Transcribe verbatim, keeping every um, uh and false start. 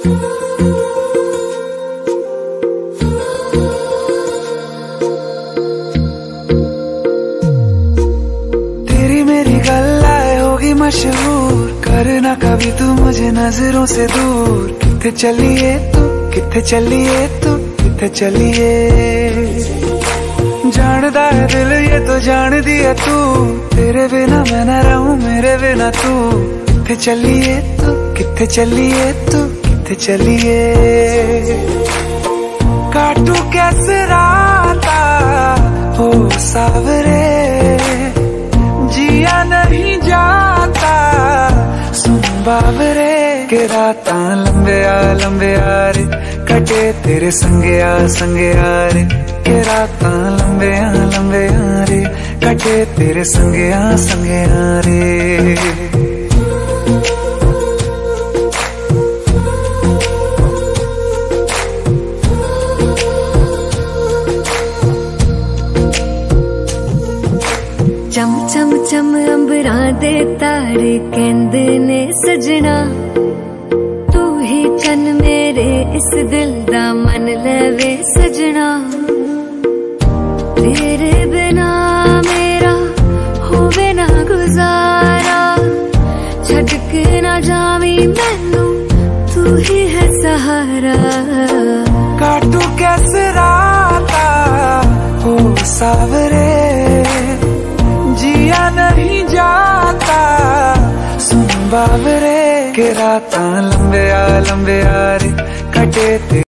तेरी मेरी गल्लाए होगी मशहूर, करना कभी तू मुझे नजरों से दूर। किथे चलिए तू, किथे चलिए तू, किथे चलिए। जानदा है दिल ये तो जान दिया तू, तेरे बिना मैं न रहूं मेरे बिना तू। किथे चलिए तू, किथे चलिए तू, किथे चलिए। काटू कैसे राता हो सावरे, जिया नहीं जाता सुन बाबरे। के राता लंबे आ लंबे आ रे, कटे तेरे संगे आ संगे आ रे। के राता लंबे आ लंबे आ रे, कटे तेरे संगे आ संगे आ रे। चम चम चम अंबरां दे तारे कहंदे ने सजना, तू ही चन मेरे इस दिल दा मन लवे सजना। तेरे बिना मेरा होवे ना गुजारा, छड़ के ना जावी मैनू तू ही है सहारा। काटू कैसे राता हो सावरे, जिया नहीं जाता सुन बाबरे। के राता लंबे आ लंबे आ रे, कटे